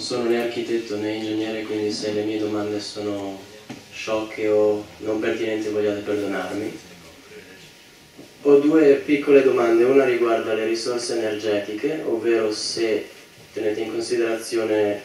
sono né architetto né ingegnere, quindi se le mie domande sono sciocche o non pertinenti vogliate perdonarmi. Ho due piccole domande, una riguarda le risorse energetiche, ovvero se tenete in considerazione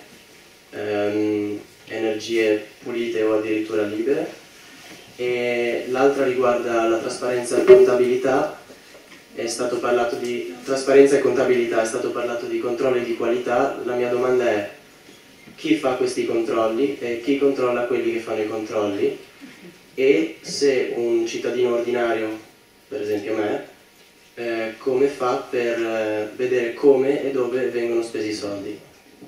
energie pulite o addirittura libere, e l'altra riguarda la trasparenza e contabilità. È stato parlato di trasparenza e contabilità, è stato parlato di controlli di qualità. La mia domanda è: chi fa questi controlli e chi controlla quelli che fanno i controlli? E se un cittadino ordinario, per esempio me, come fa per vedere come e dove vengono spesi i soldi?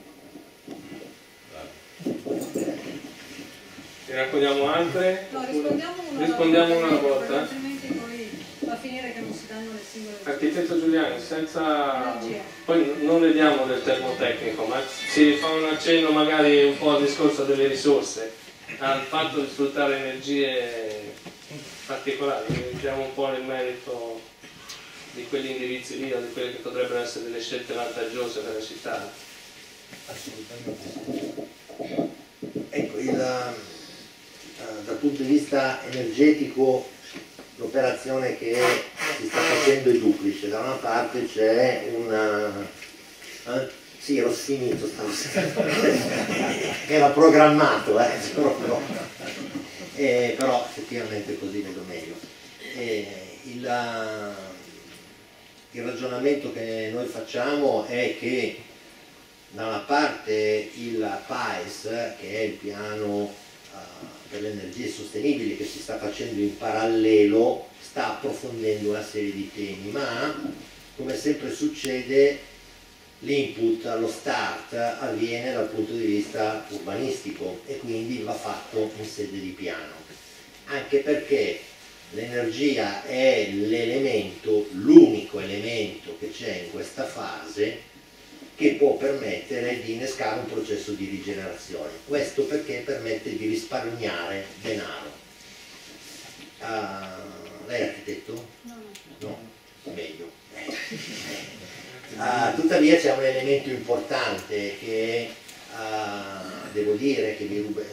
Ne raccogliamo altre? No, rispondiamo una alla volta. Altrimenti poi va a finire che non si danno le singole risposte. Architetto Giuliani, senza... Poi non vediamo del termotecnico, ma si fa un accenno magari un po' al discorso delle risorse, al fatto di sfruttare energie particolari, entriamo un po' nel merito di quegli indirizzi lì o di quelle che potrebbero essere delle scelte vantaggiose per la città. Assolutamente sì. Ecco, dal punto di vista energetico l'operazione che si sta facendo è duplice. Da una parte c'è sì, ero finito, era programmato, però effettivamente così vedo meglio. Il ragionamento che noi facciamo è che da una parte il PAES, che è il piano per le energie sostenibili che si sta facendo in parallelo, sta approfondendo una serie di temi, ma come sempre succede l'input allo start avviene dal punto di vista urbanistico e quindi va fatto in sede di piano, anche perché l'energia è l'elemento, l'unico elemento che c'è in questa fase che può permettere di innescare un processo di rigenerazione. Questo perché permette di risparmiare denaro. Lei è architetto? No, meglio. Tuttavia c'è un elemento importante che devo dire che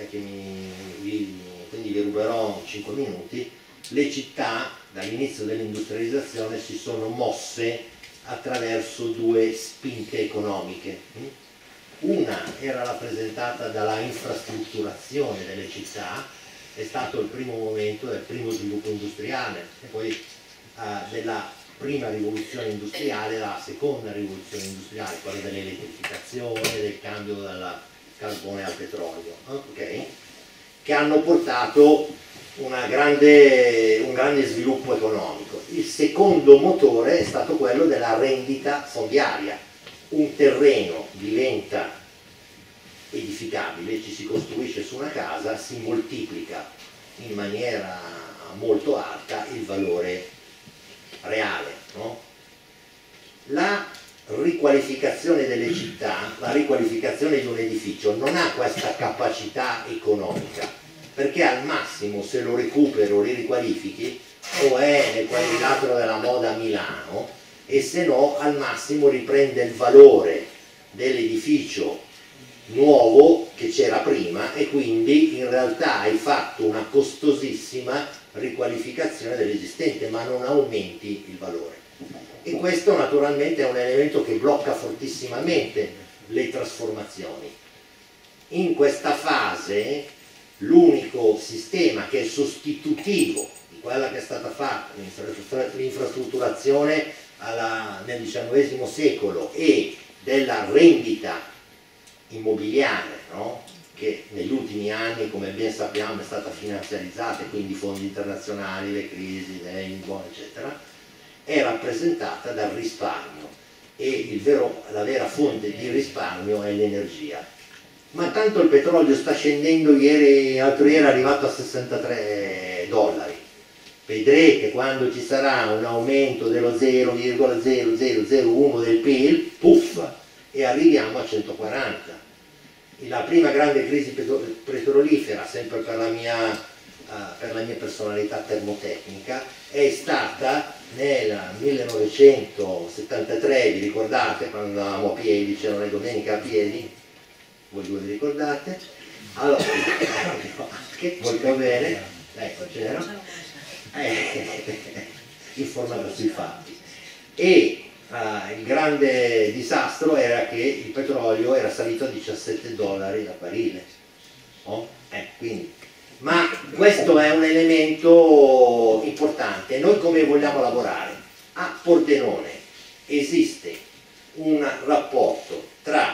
quindi vi ruberò 5 minuti. Le città dall'inizio dell'industrializzazione si sono mosse attraverso due spinte economiche. Una era rappresentata dalla infrastrutturazione delle città, è stato il primo momento del primo sviluppo industriale, e poi della prima rivoluzione industriale, la seconda rivoluzione industriale, quella dell'elettrificazione, del cambio dal carbone al petrolio, che hanno portato un grande sviluppo economico. Il secondo motore è stato quello della rendita fondiaria. Un terreno diventa edificabile, ci si costruisce su una casa, si moltiplica in maniera molto alta il valore reale, no? La riqualificazione delle città, la riqualificazione di un edificio non ha questa capacità economica, perché al massimo se lo recuperi o li riqualifichi o è nel quadrilatero della moda a Milano, e se no al massimo riprende il valore dell'edificio nuovo che c'era prima, e quindi in realtà hai fatto una costosissima riqualificazione dell'esistente, ma non aumenti il valore. E questo naturalmente è un elemento che blocca fortissimamente le trasformazioni. In questa fase l'unico sistema che è sostitutivo di quella che è stata fatta, l'infrastrutturazione nel XIX secolo, e della rendita immobiliare, no? Che negli ultimi anni, come ben sappiamo, è stata finanziarizzata, e quindi fondi internazionali, le crisi, eccetera, è rappresentata dal risparmio, e la vera fonte di risparmio è l'energia. Ma tanto il petrolio sta scendendo, l'altro ieri è arrivato a $63. Vedrete quando ci sarà un aumento dello 0,0001 del PIL, puff, e arriviamo a 140. La prima grande crisi petrolifera, sempre per la mia personalità termotecnica, è stata nel 1973, vi ricordate quando andavamo a piedi, c'erano le domeniche a piedi? voi due vi ricordate? Allora, molto bene, ecco c'era, informata sui fatti. E il grande disastro era che il petrolio era salito a $17 a barile, no? Quindi, ma questo è un elemento importante. Noi come vogliamo lavorare? A Pordenone esiste un rapporto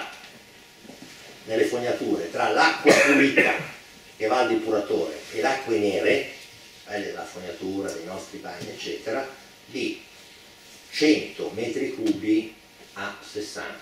nelle fognature tra l'acqua pulita che va al depuratore e le acque nere, la fognatura dei nostri bagni eccetera, di 100 metri cubi a 60.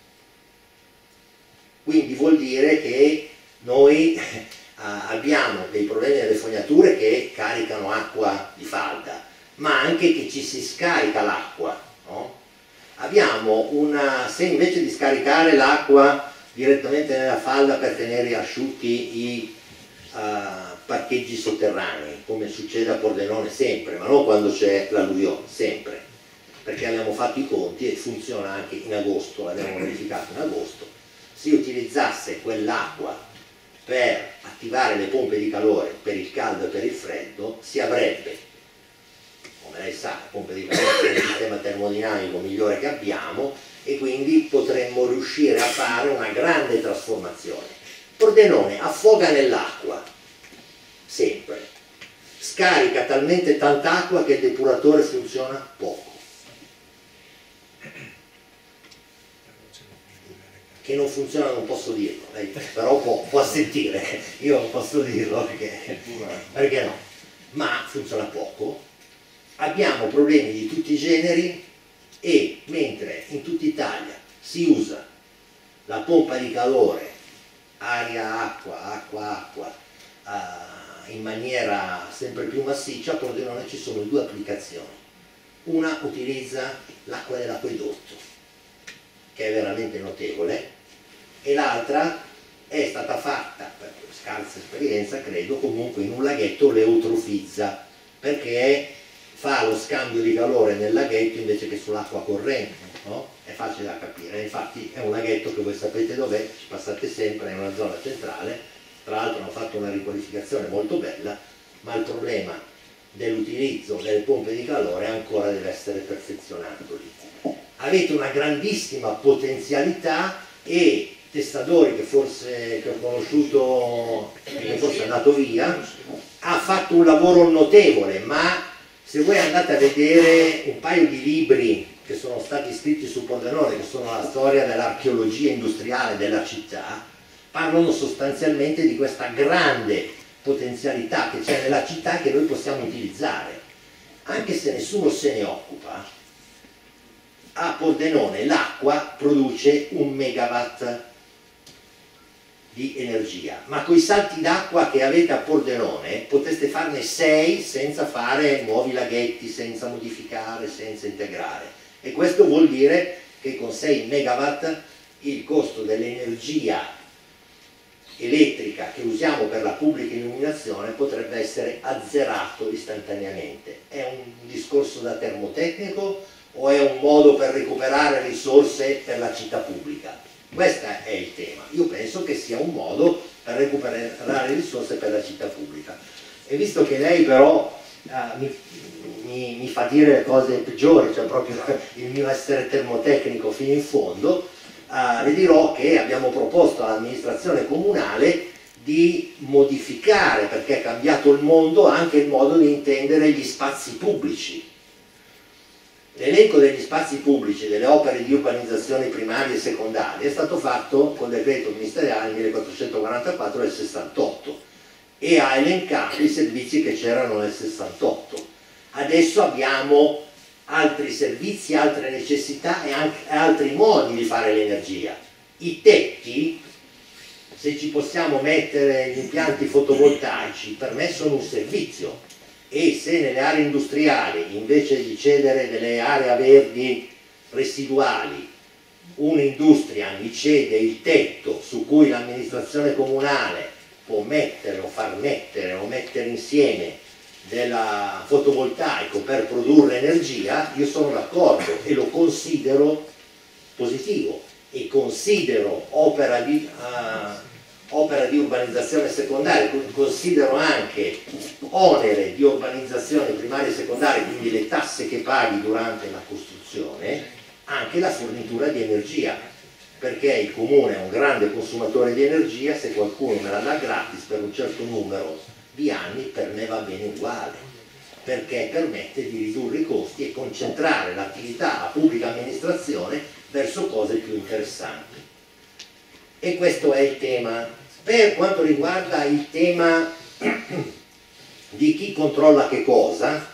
Quindi vuol dire che noi abbiamo dei problemi nelle fognature che caricano acqua di falda, ma anche che ci si scarica l'acqua, no? Abbiamo se invece di scaricare l'acqua direttamente nella falda per tenere asciutti i parcheggi sotterranei, come succede a Pordenone sempre, ma non quando c'è l'alluvione, sempre, perché abbiamo fatto i conti e funziona anche in agosto, l'abbiamo verificato in agosto, si utilizzasse quell'acqua per attivare le pompe di calore per il caldo e per il freddo, si avrebbe, come lei sa, le pompe di calore sono il sistema termodinamico migliore che abbiamo, e quindi potremmo riuscire a fare una grande trasformazione. Pordenone affoga nell'acqua, sempre, scarica talmente tanta acqua che il depuratore funziona poco. Che non funziona non posso dirlo, però può sentire, io non posso dirlo perché no, ma funziona poco. Abbiamo problemi di tutti i generi, e mentre in tutta Italia si usa la pompa di calore aria-acqua, acqua-acqua in maniera sempre più massiccia, a Pordenone ci sono due applicazioni. Una utilizza l'acqua dell'acquedotto, che è veramente notevole, e l'altra è stata fatta, per scarsa esperienza credo, comunque in un laghetto l'eutrofizza, perché fa lo scambio di calore nel laghetto invece che sull'acqua corrente, no? È facile da capire, infatti è un laghetto che voi sapete dov'è, ci passate sempre, è una zona centrale, tra l'altro hanno fatto una riqualificazione molto bella, ma il problema dell'utilizzo delle pompe di calore ancora deve essere perfezionato lì. Avete una grandissima potenzialità, e Testadori, che ho conosciuto, che forse è andato via, ha fatto un lavoro notevole, ma se voi andate a vedere un paio di libri che sono stati scritti su Pordenone, che sono la storia dell'archeologia industriale della città, parlano sostanzialmente di questa grande potenzialità che c'è nella città, che noi possiamo utilizzare. Anche se nessuno se ne occupa, a Pordenone l'acqua produce 1 megawatt di energia, ma con i salti d'acqua che avete a Pordenone potreste farne 6 senza fare nuovi laghetti, senza modificare, senza integrare, e questo vuol dire che con 6 megawatt il costo dell'energia elettrica che usiamo per la pubblica illuminazione potrebbe essere azzerato istantaneamente. È un discorso da termotecnico o è un modo per recuperare risorse per la città pubblica? Questo è il tema. Io penso che sia un modo per recuperare risorse per la città pubblica. E visto che lei però mi fa dire le cose peggiori, cioè proprio il mio essere termotecnico fino in fondo, le dirò che abbiamo proposto all'amministrazione comunale di modificare, perché è cambiato il mondo, anche il modo di intendere gli spazi pubblici. L'elenco degli spazi pubblici, delle opere di urbanizzazione primarie e secondarie, è stato fatto col decreto ministeriale 1444 del 68 e ha elencato i servizi che c'erano nel 68. Adesso abbiamo altri servizi, altre necessità e anche altri modi di fare l'energia. I tetti, se ci possiamo mettere gli impianti fotovoltaici, per me sono un servizio. E se nelle aree industriali, invece di cedere delle aree verdi residuali, un'industria mi cede il tetto su cui l'amministrazione comunale può mettere o far mettere o mettere insieme del fotovoltaico per produrre energia, io sono d'accordo e lo considero positivo. e considero opera di urbanizzazione secondaria, considero anche onere di urbanizzazione primaria e secondaria, quindi le tasse che paghi durante la costruzione, anche la fornitura di energia, perché il comune è un grande consumatore di energia, se qualcuno me la dà gratis per un certo numero di anni per me va bene uguale, perché permette di ridurre i costi e concentrare l'attività, la pubblica amministrazione verso cose più interessanti. E questo è il tema. Per quanto riguarda il tema di chi controlla che cosa,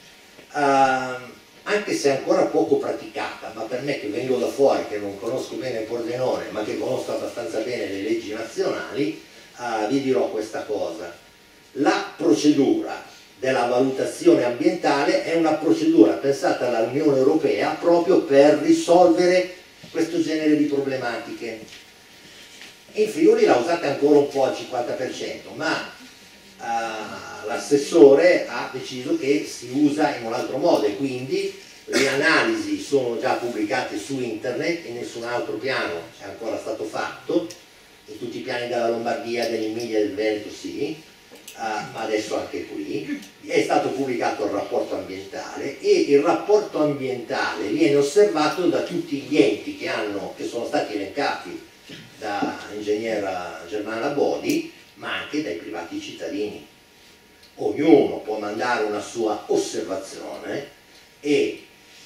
anche se è ancora poco praticata, ma per me che vengo da fuori, che non conosco bene il Pordenone, ma che conosco abbastanza bene le leggi nazionali, vi dirò questa cosa. La procedura della valutazione ambientale è una procedura pensata dall'Unione Europea proprio per risolvere questo genere di problematiche. In Friuli la usate ancora un po' al 50%, ma l'assessore ha deciso che si usa in un altro modo e quindi le analisi sono già pubblicate su internet e nessun altro piano è ancora stato fatto. In tutti i piani della Lombardia, dell'Emilia e del Veneto sì, ma adesso anche qui è stato pubblicato il rapporto ambientale, e il rapporto ambientale viene osservato da tutti gli enti che sono stati elencati da ingegnera Germana Bodi, ma anche dai privati cittadini. Ognuno può mandare una sua osservazione e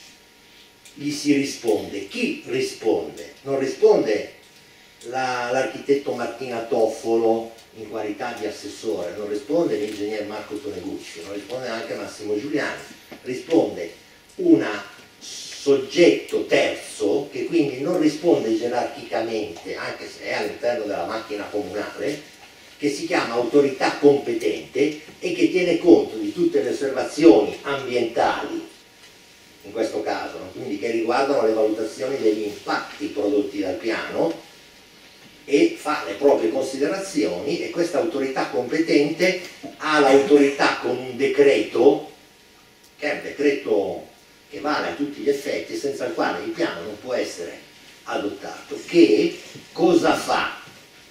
gli si risponde. Chi risponde? Non risponde l'architetto Martina Toffolo in qualità di assessore, non risponde l'ingegner Marco Tonegucci, non risponde anche Massimo Giuliani, risponde un soggetto terzo che quindi non risponde gerarchicamente, anche se è all'interno della macchina comunale, che si chiama autorità competente e che tiene conto di tutte le osservazioni ambientali, in questo caso, no? Quindi che riguardano le valutazioni degli impatti prodotti dal piano, e fa le proprie considerazioni, e questa autorità competente ha l'autorità con un decreto, che è un decreto che vale a tutti gli effetti, senza il quale il piano non può essere adottato. Che cosa fa?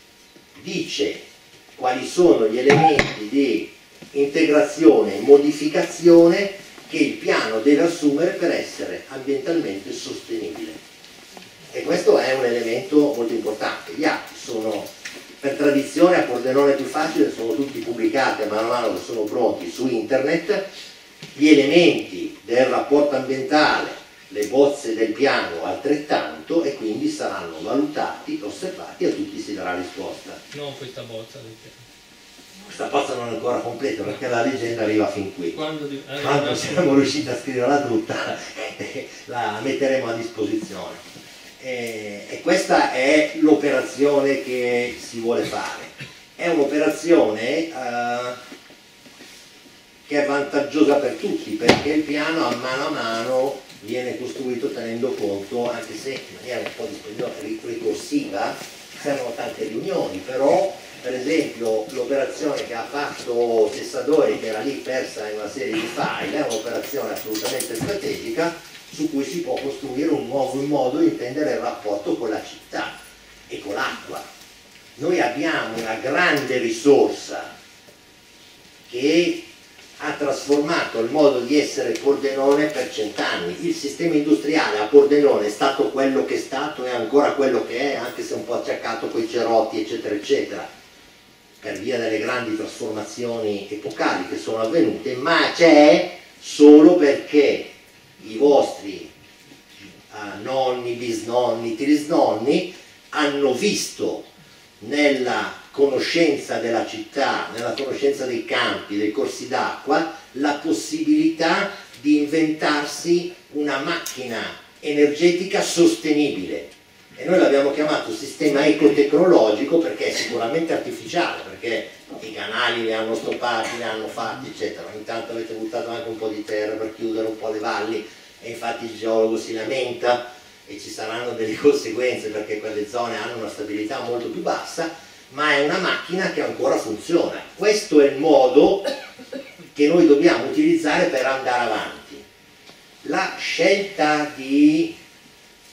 Dice quali sono gli elementi di integrazione e modificazione che il piano deve assumere per essere ambientalmente sostenibile. E questo è un elemento molto importante. Gli atti sono, per tradizione a Pordenone è più facile, sono tutti pubblicati a mano che sono pronti su internet. Gli elementi del rapporto ambientale, le bozze del piano altrettanto, e quindi saranno valutati, osservati, a tutti si darà risposta. Non questa bozza del piano. Questa bozza non è ancora completa perché la leggenda arriva fin qui. Quando siamo riusciti a scriverla tutta la metteremo a disposizione. E questa è l'operazione che si vuole fare. È un'operazione che è vantaggiosa per tutti, perché il piano a mano viene costruito tenendo conto, anche se in maniera un po' ricorsiva, servono tante riunioni, però per esempio l'operazione che ha fatto Tessadori, che era lì persa in una serie di file, è un'operazione assolutamente strategica su cui si può costruire un nuovo modo di intendere il rapporto con la città e con l'acqua. Noi abbiamo una grande risorsa che ha trasformato il modo di essere Pordenone per 100 anni. Il sistema industriale a Pordenone è stato quello che è stato e ancora quello che è, anche se un po' acciaccato coi cerotti eccetera eccetera, per via delle grandi trasformazioni epocali che sono avvenute, ma c'è solo perché i vostri nonni, bisnonni, trisnonni hanno visto nella conoscenza della città, nella conoscenza dei campi, dei corsi d'acqua, la possibilità di inventarsi una macchina energetica sostenibile. E noi l'abbiamo chiamato sistema ecotecnologico perché è sicuramente artificiale, perché i canali li hanno stoppati, li hanno fatti, eccetera. Ogni tanto avete buttato anche un po' di terra per chiudere un po' le valli, e infatti il geologo si lamenta e ci saranno delle conseguenze perché quelle zone hanno una stabilità molto più bassa, ma è una macchina che ancora funziona. Questo è il modo che noi dobbiamo utilizzare per andare avanti. La scelta di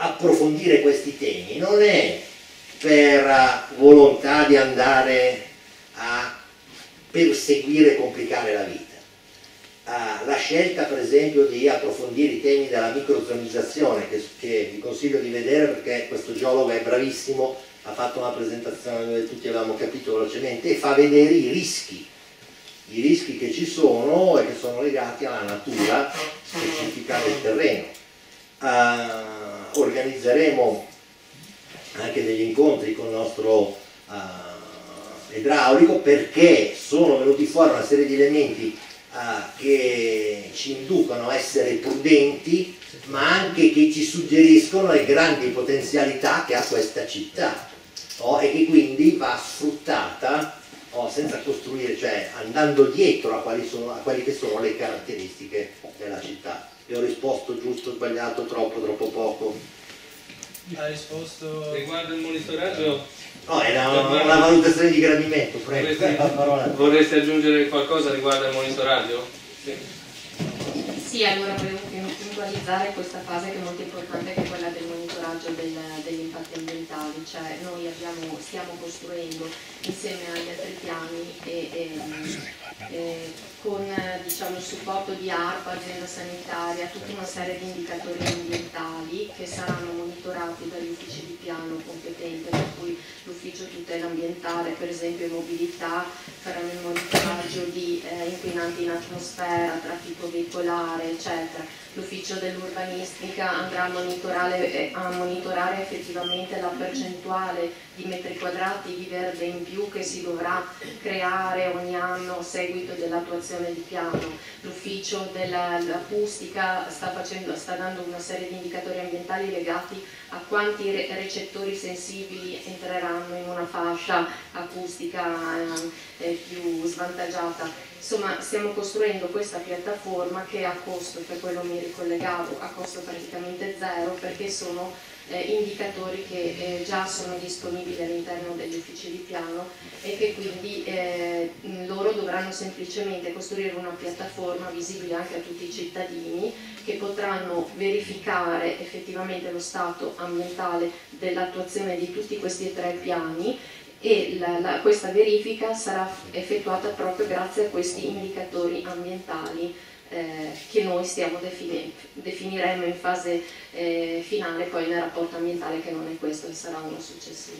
approfondire questi temi non è per volontà di andare a perseguire e complicare la vita. La scelta per esempio di approfondire i temi della microzonizzazione, che vi consiglio di vedere perché questo geologo è bravissimo, ha fatto una presentazione dove tutti avevamo capito velocemente e fa vedere i rischi che ci sono e che sono legati alla natura specifica del terreno. Organizzeremo anche degli incontri con il nostro idraulico, perché sono venuti fuori una serie di elementi che ci inducono a essere prudenti, ma anche che ci suggeriscono le grandi potenzialità che ha questa città, e che quindi va sfruttata senza costruire, cioè andando dietro a quali che sono le caratteristiche della città. Vi ho risposto giusto, sbagliato, troppo poco? Ha risposto riguardo il monitoraggio? No, è una valutazione di gradimento, prego. Vorresti aggiungere qualcosa riguardo al monitoraggio? Sì, allora volevo puntualizzare questa fase che è molto importante, che è quella del monitoraggio degli impatti ambientali. Cioè noi stiamo costruendo insieme agli altri piani con diciamo, il supporto di ARPA, azienda sanitaria, tutta una serie di indicatori ambientali che saranno monitorati dagli uffici di piano competenti, per cui l'ufficio tutela ambientale, per esempio mobilità, faranno il monitoraggio di inquinanti in atmosfera, traffico veicolare, eccetera. L'ufficio dell'urbanistica andrà a monitorare effettivamente la percentuale di metri quadrati di verde in più che si dovrà creare ogni anno a seguito dell'attuazione di piano. L'ufficio dell'acustica sta dando una serie di indicatori ambientali legati a quanti recettori sensibili entreranno in una fascia acustica più svantaggiata. Insomma, stiamo costruendo questa piattaforma che a costo, per quello mi ricollegavo, a costo praticamente zero, perché sono indicatori che già sono disponibili all'interno degli uffici di piano e che quindi loro dovranno semplicemente costruire una piattaforma visibile anche a tutti i cittadini, che potranno verificare effettivamente lo stato ambientale dell'attuazione di tutti questi 3 piani, e questa verifica sarà effettuata proprio grazie a questi indicatori ambientali che noi definiremo in fase finale poi nel rapporto ambientale, che non è questo, e sarà uno successivo.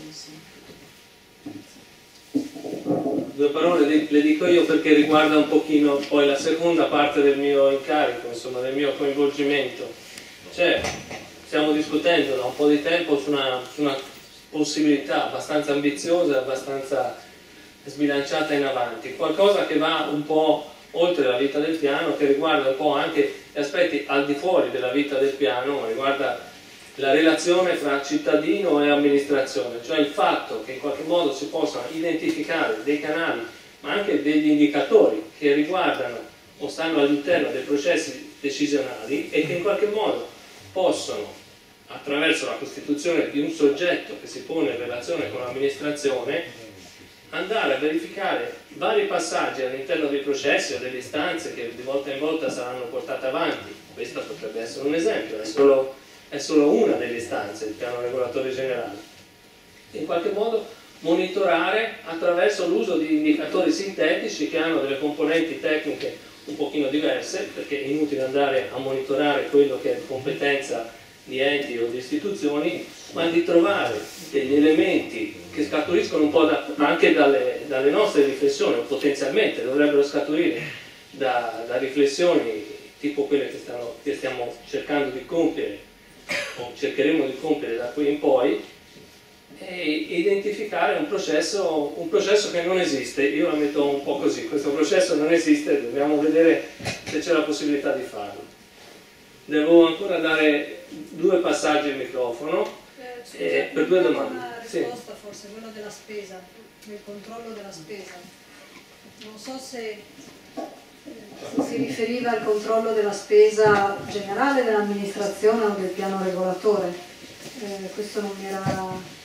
Due parole le dico io perché riguarda un pochino poi la seconda parte del mio incarico, insomma del mio coinvolgimento. Cioè, stiamo discutendo da un po' di tempo su una possibilità abbastanza ambiziosa, abbastanza sbilanciata in avanti, qualcosa che va un po' oltre la vita del piano, che riguarda un po' anche gli aspetti al di fuori della vita del piano, ma riguarda la relazione fra cittadino e amministrazione, cioè il fatto che in qualche modo si possano identificare dei canali, ma anche degli indicatori che riguardano o stanno all'interno dei processi decisionali e che in qualche modo possono, attraverso la costituzione di un soggetto che si pone in relazione con l'amministrazione, andare a verificare vari passaggi all'interno dei processi o delle istanze che di volta in volta saranno portate avanti. Questo potrebbe essere un esempio, è solo una delle istanze del piano regolatore generale. In qualche modo monitorare attraverso l'uso di indicatori sintetici che hanno delle componenti tecniche un pochino diverse, perché è inutile andare a monitorare quello che è di competenza di enti o di istituzioni, ma di trovare degli elementi che scaturiscono un po' anche dalle nostre riflessioni, o potenzialmente dovrebbero scaturire da riflessioni tipo quelle che stiamo cercando di compiere o cercheremo di compiere da qui in poi, e identificare un processo che non esiste. Io la metto un po' così: questo processo non esiste, dobbiamo vedere se c'è la possibilità di farlo. Devo ancora dare 2 passaggi al microfono per 2 domande. Una risposta forse, quella della spesa, del controllo della spesa. Non so se si riferiva al controllo della spesa generale dell'amministrazione o del piano regolatore. Questo non mi era...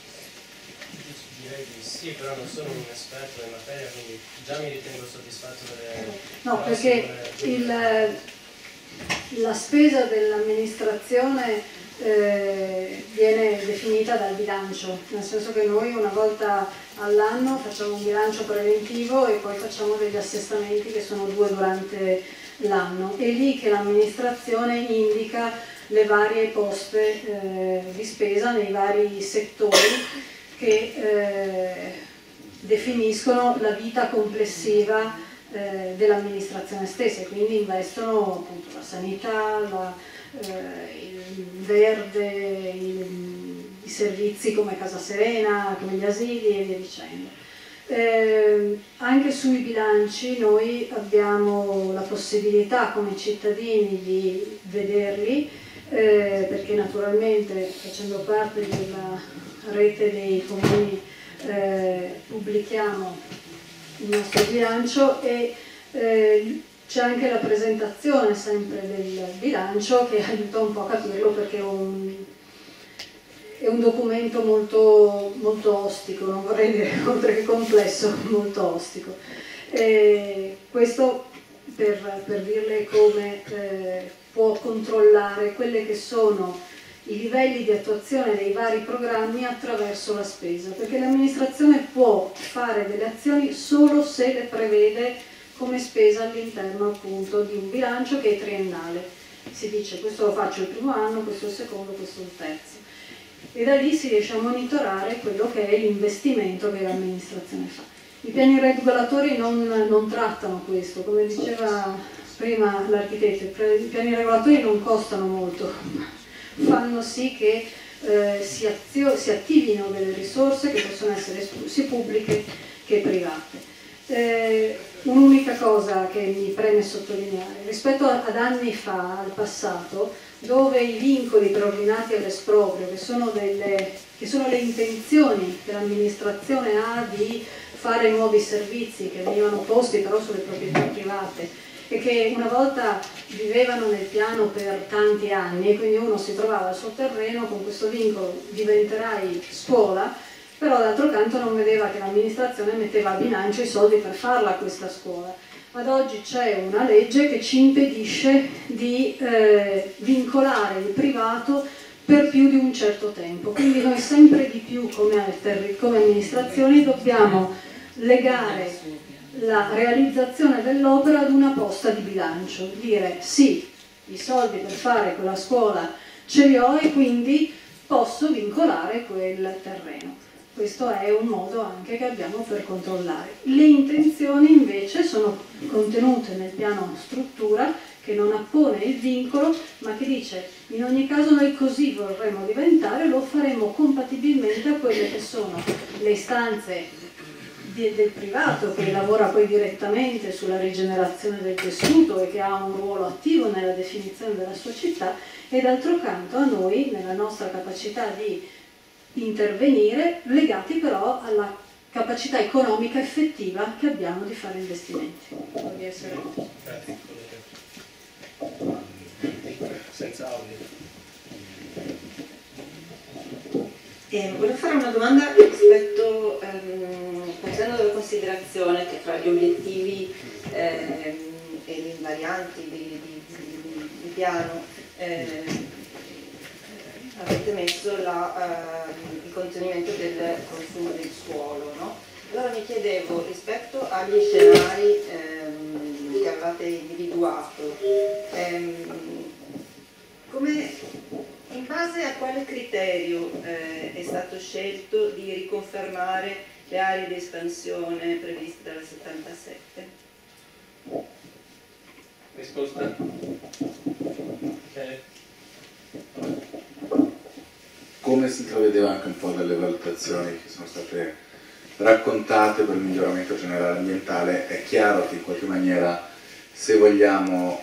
Direi di sì, però non sono un esperto in materia, quindi già mi ritengo soddisfatto delle... No, perché la spesa dell'amministrazione viene definita dal bilancio, nel senso che noi una volta all'anno facciamo un bilancio preventivo e poi facciamo degli assestamenti che sono 2 durante l'anno. È lì che l'amministrazione indica le varie poste di spesa nei vari settori che definiscono la vita complessiva dell'amministrazione stessa, e quindi investono appunto la sanità, il verde, i servizi come Casa Serena, come gli asili e via dicendo. Anche sui bilanci noi abbiamo la possibilità come cittadini di vederli, perché naturalmente facendo parte della rete dei comuni pubblichiamo il nostro bilancio e c'è anche la presentazione sempre del bilancio che aiuta un po' a capirlo, perché è un documento molto, molto ostico, non vorrei dire oltre che complesso, molto ostico. Questo per dirle come può controllare quelli che sono i livelli di attuazione dei vari programmi attraverso la spesa, perché l'amministrazione può fare delle azioni solo se le prevede come spesa all'interno appunto di un bilancio che è triennale. Si dice questo lo faccio il primo anno, questo il secondo, questo il terzo. E da lì si riesce a monitorare quello che è l'investimento che l'amministrazione fa. I piani regolatori non trattano questo, come diceva prima l'architetto, i piani regolatori non costano molto, fanno sì che si attivino delle risorse che possono essere sia pubbliche che private. Un'unica cosa che mi preme sottolineare, rispetto ad anni fa, al passato, dove i vincoli preordinati all'esproprio, che sono le intenzioni che l'amministrazione ha di fare nuovi servizi che venivano posti però sulle proprietà private e che una volta vivevano nel piano per tanti anni, e quindi uno si trovava sul terreno con questo vincolo: diventerai scuola, però d'altro canto non vedeva che l'amministrazione metteva a bilancio i soldi per farla questa scuola. Ad oggi c'è una legge che ci impedisce di vincolare il privato per più di un certo tempo, quindi noi sempre di più come amministrazioni dobbiamo legare la realizzazione dell'opera ad una posta di bilancio, dire sì, i soldi per fare quella scuola ce li ho e quindi posso vincolare quel terreno. Questo è un modo anche che abbiamo per controllare. Le intenzioni invece sono contenute nel piano struttura, che non appone il vincolo, ma che dice in ogni caso noi così vorremmo diventare, lo faremo compatibilmente a quelle che sono le istanze del privato, che lavora poi direttamente sulla rigenerazione del tessuto e che ha un ruolo attivo nella definizione della sua città, e d'altro canto a noi, nella nostra capacità di intervenire, legati però alla capacità economica effettiva che abbiamo di fare investimenti. Di essere... Senza audio. Volevo fare una domanda rispetto, partendo dalla considerazione che tra gli obiettivi e le invarianti di piano avete messo il contenimento del consumo del suolo, no? Allora mi chiedevo, rispetto agli scenari che avevate individuato, in base a quale criterio è stato scelto di riconfermare le aree di espansione previste dal 77? Risposta? Come si intravedeva anche un po' dalle valutazioni che sono state raccontate per il miglioramento generale ambientale, è chiaro che in qualche maniera, se vogliamo,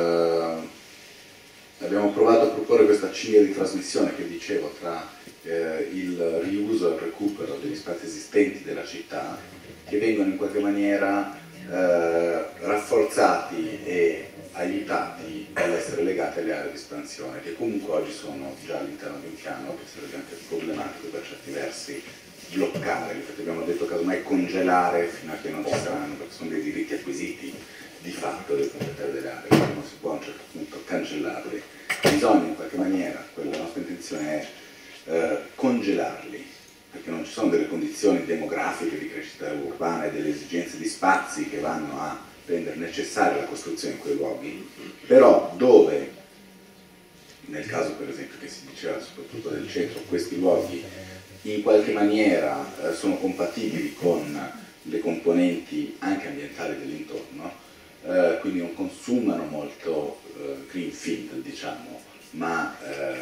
abbiamo provato a proporre questa cinghia di trasmissione che dicevo tra il riuso e il recupero degli spazi esistenti della città, che vengono in qualche maniera rafforzati e aiutati dall'essere legati alle aree di espansione, che comunque oggi sono già all'interno di un piano che sarebbe anche problematico per certi versi bloccare. Infatti abbiamo detto casomai congelare fino a che non ci saranno, perché sono dei diritti acquisiti di fatto dei proprietari delle aree, quindi non si può a un certo punto cancellarli. bisogna in qualche maniera, la nostra intenzione è congelarli, perché non ci sono delle condizioni demografiche di crescita urbana e delle esigenze di spazi che vanno a rendere necessaria la costruzione in quei luoghi, però dove, nel caso per esempio che si diceva soprattutto del centro, questi luoghi in qualche maniera sono compatibili con le componenti anche ambientali dell'intorno, quindi non consumano molto greenfield, diciamo, ma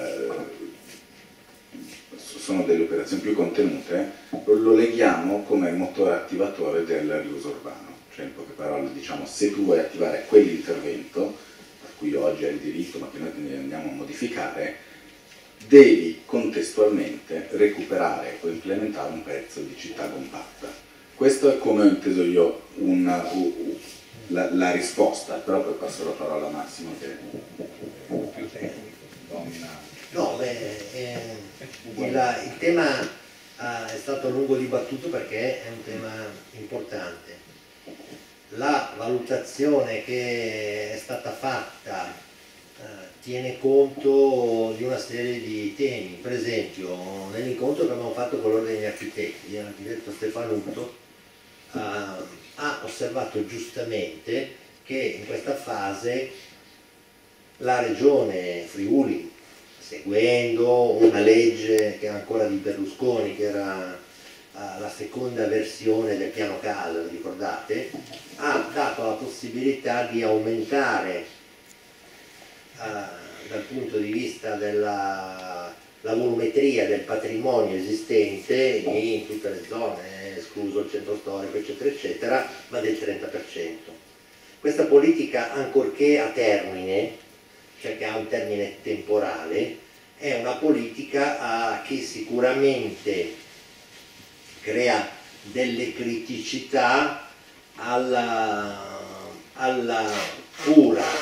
sono delle operazioni più contenute, lo leghiamo come motore attivatore del riuso urbano. Cioè, in poche parole, diciamo, se tu vuoi attivare quell'intervento, per cui oggi hai il diritto, ma che noi quindi andiamo a modificare, devi contestualmente recuperare o implementare un pezzo di città compatta. Questo è come ho inteso io la risposta, però poi passo la parola a Massimo che più domina. No, il tema è stato a lungo dibattuto perché è un tema importante. La valutazione che è stata fatta tiene conto di una serie di temi. Per esempio, nell'incontro che abbiamo fatto con l'Ordine degli Architetti, l'architetto Stefanuto ha osservato giustamente che in questa fase la Regione Friuli, seguendo una legge che era ancora di Berlusconi, che era la seconda versione del piano casa, vi ricordate, ha dato la possibilità di aumentare dal punto di vista della volumetria del patrimonio esistente in tutte le zone, escluso il centro storico, eccetera, eccetera, ma del 30%. Questa politica, ancorché a termine, cioè che ha un termine temporale, è una politica che sicuramente crea delle criticità alla pura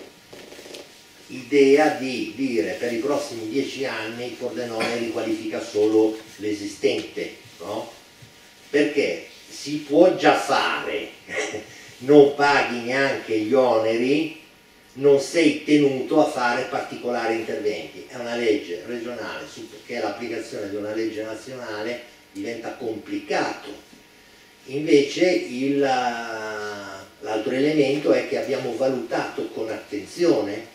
idea di dire per i prossimi 10 anni il Pordenone riqualifica solo l'esistente, no? Perché si può già fare, non paghi neanche gli oneri, non sei tenuto a fare particolari interventi. È una legge regionale, che è l'applicazione di una legge nazionale, diventa complicato. Invece l'altro elemento è che abbiamo valutato con attenzione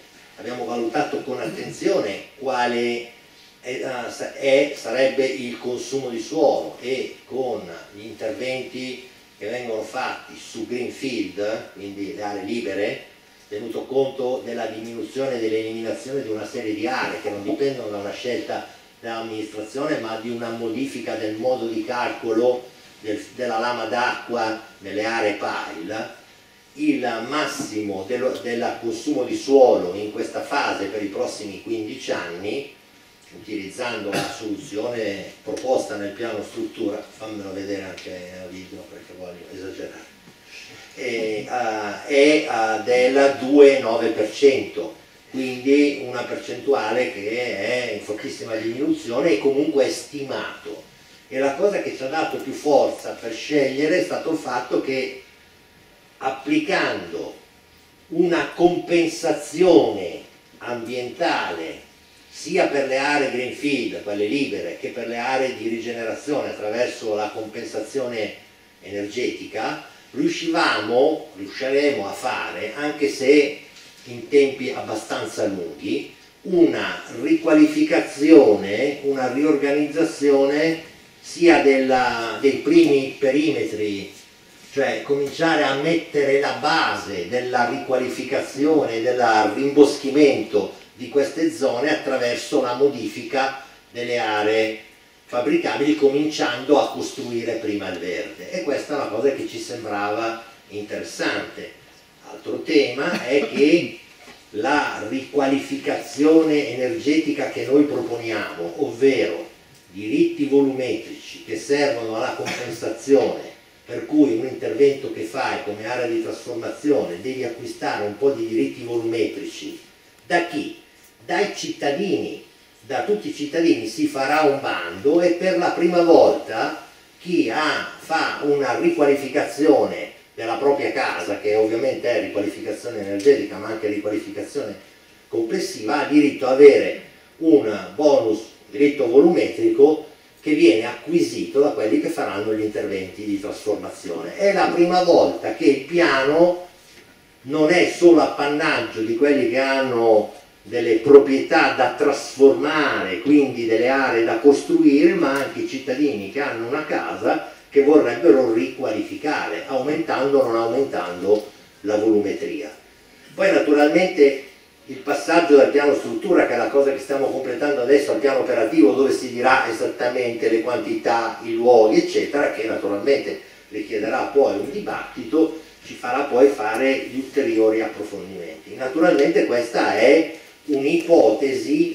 quale sarebbe il consumo di suolo, e con gli interventi che vengono fatti su greenfield, quindi le aree libere, tenuto conto della diminuzione e dell'eliminazione di una serie di aree che non dipendono da una scelta dell'amministrazione, ma di una modifica del modo di calcolo della lama d'acqua nelle aree pile. Il massimo del consumo di suolo in questa fase per i prossimi 15 anni, utilizzando la soluzione proposta nel piano struttura, fammelo vedere anche a video perché voglio esagerare, è del 2,9%, quindi una percentuale che è in fortissima diminuzione e comunque è stimato. E la cosa che ci ha dato più forza per scegliere è stato il fatto che, applicando una compensazione ambientale sia per le aree greenfield, quelle libere, che per le aree di rigenerazione attraverso la compensazione energetica, riusciremo a fare, anche se in tempi abbastanza lunghi, una riqualificazione, una riorganizzazione sia dei primi perimetri, cioè cominciare a mettere la base della riqualificazione, del rimboschimento di queste zone attraverso la modifica delle aree fabbricabili, cominciando a costruire prima il verde. E questa è una cosa che ci sembrava interessante. Altro tema è che la riqualificazione energetica che noi proponiamo, ovvero diritti volumetrici che servono alla compensazione, per cui un intervento che fai come area di trasformazione devi acquistare un po' di diritti volumetrici, da chi? Dai cittadini, da tutti i cittadini si farà un bando, e per la prima volta chi fa una riqualificazione della propria casa, che ovviamente è riqualificazione energetica ma anche riqualificazione complessiva, ha diritto a avere un bonus, diritto volumetrico, che viene acquisito da quelli che faranno gli interventi di trasformazione. È la prima volta che il piano non è solo appannaggio di quelli che hanno delle proprietà da trasformare, quindi delle aree da costruire, ma anche i cittadini che hanno una casa che vorrebbero riqualificare, aumentando o non aumentando la volumetria. Poi naturalmente il passaggio dal piano struttura, che è la cosa che stiamo completando adesso, al piano operativo, dove si dirà esattamente le quantità, i luoghi eccetera, che naturalmente richiederà poi un dibattito, ci farà poi fare gli ulteriori approfondimenti. Naturalmente questa è un'ipotesi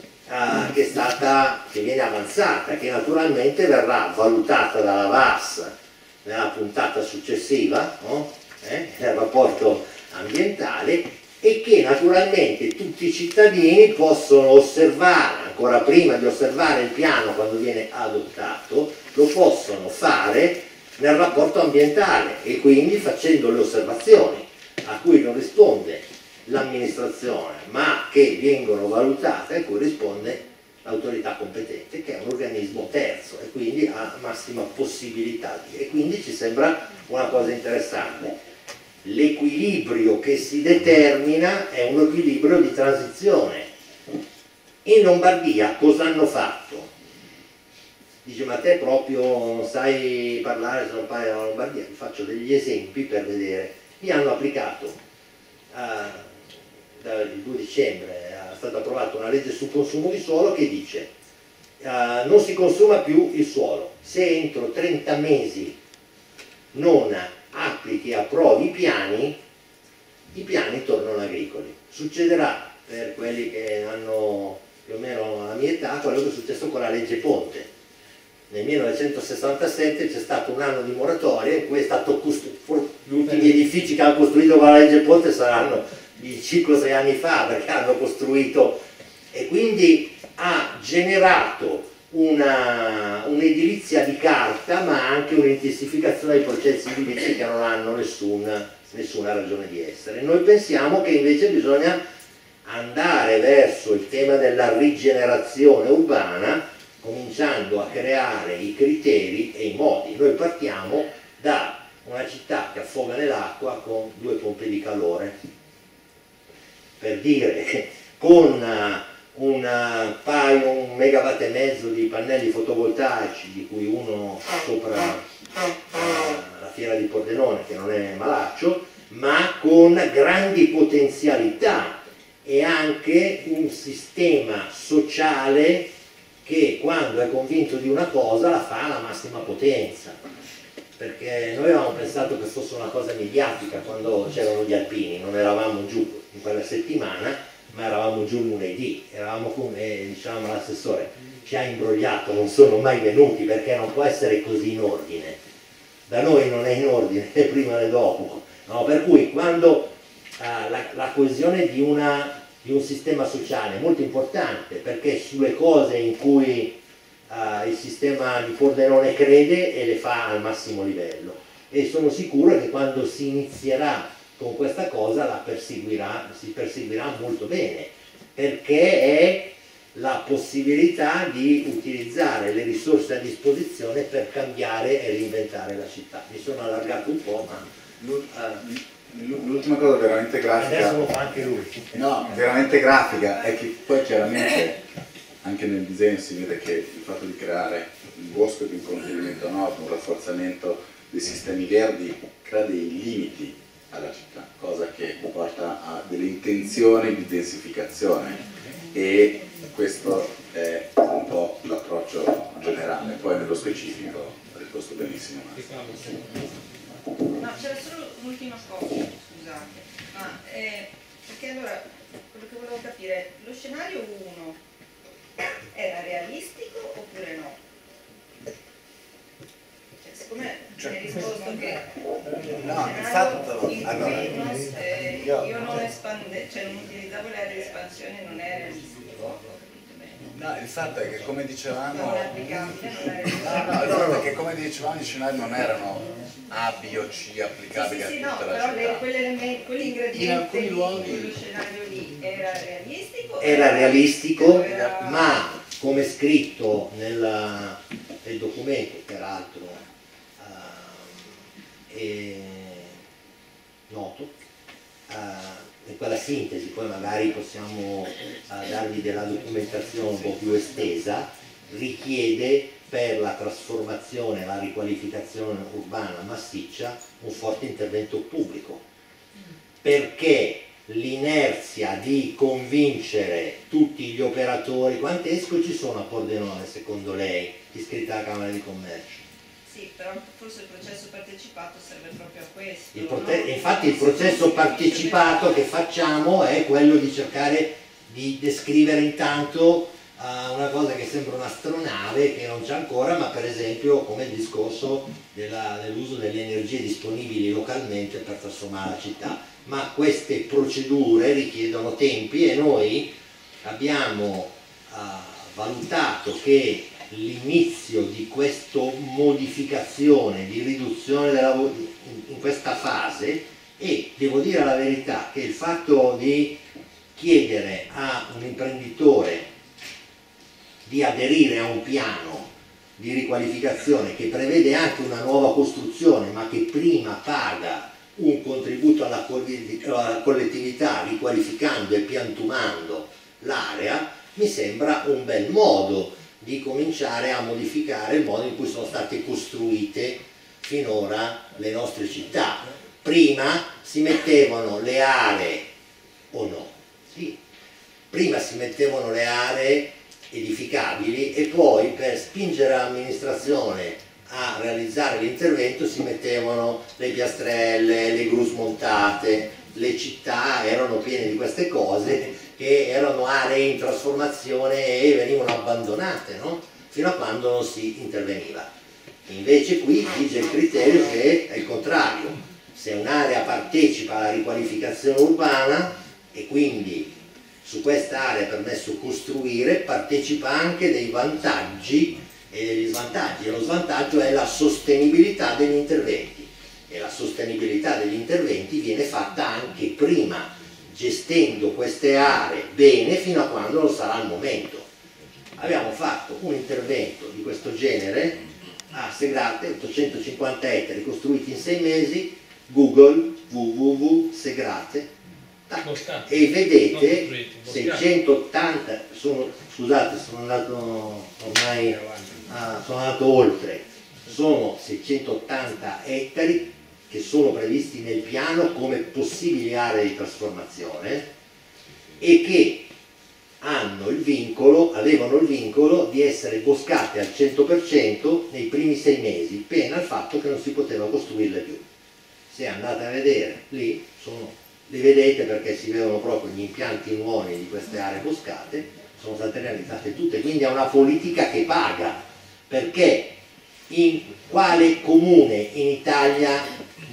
che viene avanzata, che naturalmente verrà valutata dalla VAS nella puntata successiva, no? Nel rapporto ambientale, e che naturalmente tutti i cittadini possono osservare, ancora prima di osservare il piano quando viene adottato, lo possono fare nel rapporto ambientale, e quindi facendo le osservazioni a cui non risponde l'amministrazione ma che vengono valutate, a cui risponde l'autorità competente, che è un organismo terzo e quindi ha massima possibilità e quindi ci sembra una cosa interessante. L'equilibrio che si determina è un equilibrio di transizione. In Lombardia cosa hanno fatto? Dice, ma te proprio non sai parlare se non parli della Lombardia? Vi faccio degli esempi per vedere. Mi hanno applicato il 2 dicembre è stata approvata una legge sul consumo di suolo che dice non si consuma più il suolo se entro 30 mesi non applichi e approvi i piani tornano agricoli. Succederà per quelli che hanno più o meno la mia età quello che è successo con la legge Ponte. Nel 1967 c'è stato un anno di moratoria in cui è stato gli ultimi edifici che hanno costruito con la legge Ponte saranno di 5-6 anni fa, perché hanno costruito, e quindi ha generato un'edilizia di carta ma anche un'intensificazione dei processi edilizi che non hanno nessuna ragione di essere. Noi pensiamo che invece bisogna andare verso il tema della rigenerazione urbana, cominciando a creare i criteri e i modi. Noi partiamo da una città che affoga nell'acqua con 2 pompe di calore, per dire, con un megawatt e mezzo di pannelli fotovoltaici, di cui uno sopra la fiera di Pordenone, che non è malaccio, ma con grandi potenzialità e anche un sistema sociale che quando è convinto di una cosa la fa alla massima potenza, perché noi avevamo pensato che fosse una cosa mediatica quando c'erano gli alpini, non eravamo giù in quella settimana ma eravamo giù lunedì, eravamo come diciamo l'assessore ci ha imbrogliato, non sono mai venuti perché non può essere così in ordine, da noi non è in ordine né prima né dopo, no? Per cui quando la coesione di un sistema sociale è molto importante, perché sulle cose in cui il sistema di Pordenone crede e le fa al massimo livello, e sono sicuro che quando si inizierà con questa cosa si perseguirà molto bene, perché è la possibilità di utilizzare le risorse a disposizione per cambiare e reinventare la città. Mi sono allargato un po', ma l'ultima cosa veramente grafica, adesso lo fa anche lui. No, veramente grafica, è che poi chiaramente anche nel disegno si vede che il fatto di creare un bosco di un contenimento nord, un rafforzamento dei sistemi verdi, crea dei limiti alla città, cosa che porta a delle intenzioni di densificazione, e questo è un po' l'approccio generale. Poi nello specifico ha risposto benissimo. No, c'era solo un'ultima cosa, scusate, perché allora quello che volevo capire, lo scenario 1 era realistico oppure no? Cioè, siccome mi hai risposto che no, di fatto allora, io non utilizzavo le aree di espansione, non è realistico, ho capito bene. No, il fatto è che come dicevamo... Non è applicabile, non è... No, il fatto è che come dicevamo gli scenari non erano A, B o C applicabili sì, a tutta no, la però città. quell'ingrediente di quello scenario lì era realistico? Era realistico, era... ma come scritto nel documento, peraltro è noto, in quella sintesi, poi magari possiamo darvi della documentazione un po' più estesa, richiede per la trasformazione e la riqualificazione urbana massiccia un forte intervento pubblico, perché l'inerzia di convincere tutti gli operatori, quante ESCO ci sono a Pordenone secondo lei, iscritte alla Camera di Commercio? Sì, però forse il processo partecipato serve proprio a questo. Infatti il processo partecipato che facciamo è quello di cercare di descrivere intanto una cosa che sembra un'astronave, che non c'è ancora, ma per esempio come il discorso dell'uso delle energie disponibili localmente per trasformare la città. Ma queste procedure richiedono tempi e noi abbiamo valutato che l'inizio di questa modificazione, di riduzione in questa fase, e devo dire la verità che il fatto di chiedere a un imprenditore di aderire a un piano di riqualificazione che prevede anche una nuova costruzione ma che prima paga un contributo alla collettività riqualificando e piantumando l'area, mi sembra un bel modo di cominciare a modificare il modo in cui sono state costruite finora le nostre città. Prima si mettevano le aree, o no? Sì. Prima si mettevano le aree edificabili e poi per spingere l'amministrazione a realizzare l'intervento si mettevano le piastrelle, le gru smontate, le città erano piene di queste cose che erano aree in trasformazione e venivano abbandonate, no? Fino a quando non si interveniva. Invece qui vige il criterio che è il contrario: se un'area partecipa alla riqualificazione urbana e quindi su questa area è permesso costruire, partecipa anche dei vantaggi e degli svantaggi, e lo svantaggio è la sostenibilità degli interventi, e la sostenibilità degli interventi viene fatta anche prima, gestendo queste aree bene fino a quando non sarà il momento. Abbiamo fatto un intervento di questo genere a Segrate, 850 ettari costruiti in 6 mesi, Google www.segrate, e vedete 680, scusate, sono andato ormai, sono andato oltre, sono 680 ettari che sono previsti nel piano come possibili aree di trasformazione e che avevano il vincolo di essere boscate al 100% nei primi 6 mesi, pena il fatto che non si poteva costruirle più. Se andate a vedere lì, li vedete perché si vedono proprio gli impianti nuovi di queste aree boscate, sono state realizzate tutte, quindi è una politica che paga, perché in quale comune in Italia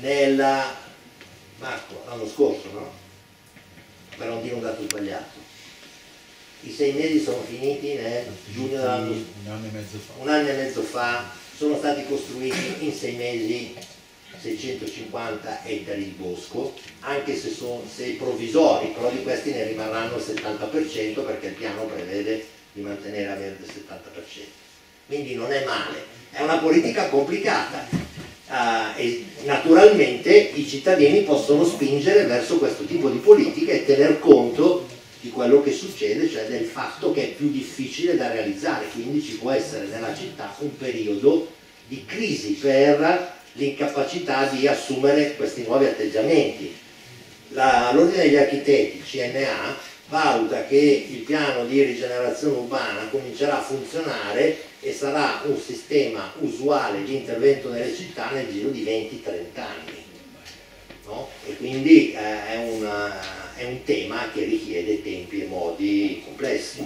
Marco, l'anno scorso, no? Per non dire un dato sbagliato, i 6 mesi sono finiti nel giugno dell'anno scorso, un anno e mezzo fa sono stati costruiti in 6 mesi 650 ettari di bosco, anche se sono provvisori, però di questi ne rimarranno il 70% perché il piano prevede di mantenere a verde il 70%. Quindi non è male, è una politica complicata e naturalmente i cittadini possono spingere verso questo tipo di politica e tener conto di quello che succede, cioè del fatto che è più difficile da realizzare, quindi ci può essere nella città un periodo di crisi per l'incapacità di assumere questi nuovi atteggiamenti. L'Ordine degli Architetti, CNA, valuta che il piano di rigenerazione urbana comincerà a funzionare e sarà un sistema usuale di intervento nelle città nel giro di 20-30 anni. No? E quindi è un tema che richiede tempi e modi complessi.